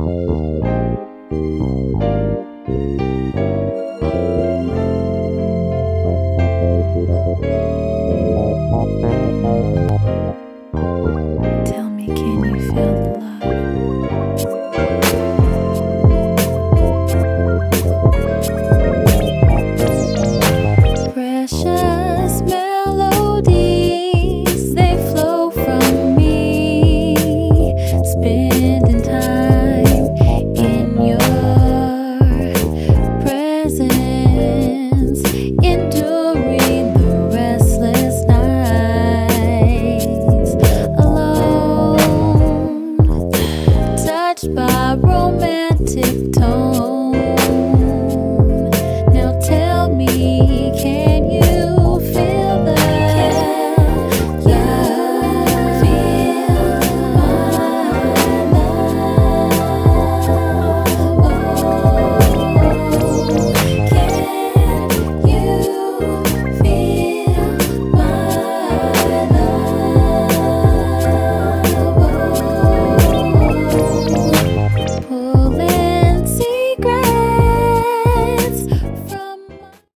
Tell me, can you feel the love? Precious melodies, they flow from me, spending time in your presence, enduring the restless nights alone, touched by romantic